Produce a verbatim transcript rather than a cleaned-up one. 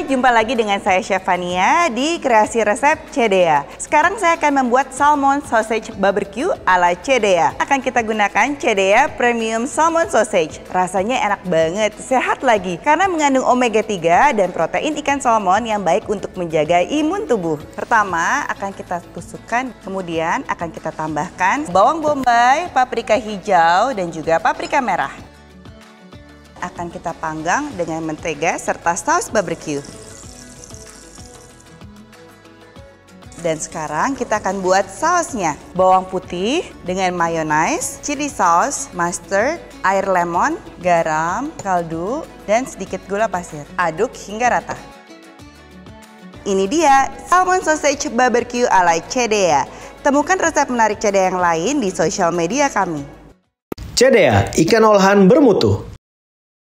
jumpa lagi dengan saya Chef Fania di Kreasi Resep Cedea. Sekarang saya akan membuat salmon sausage barbecue ala Cedea. Akan kita gunakan Cedea Premium Salmon Sausage. Rasanya enak banget, sehat lagi karena mengandung omega tiga dan protein ikan salmon yang baik untuk menjaga imun tubuh. Pertama akan kita tusukkan, kemudian akan kita tambahkan bawang bombay, paprika hijau dan juga paprika merah. Akan kita panggang dengan mentega serta saus barbecue. Dan sekarang kita akan buat sausnya. Bawang putih dengan mayonnaise, chili sauce, mustard, air lemon, garam, kaldu, dan sedikit gula pasir. Aduk hingga rata. Ini dia salmon sausage barbecue ala Cedea. Temukan resep menarik Cedea yang lain di sosial media kami. Cedea, ikan olahan bermutu.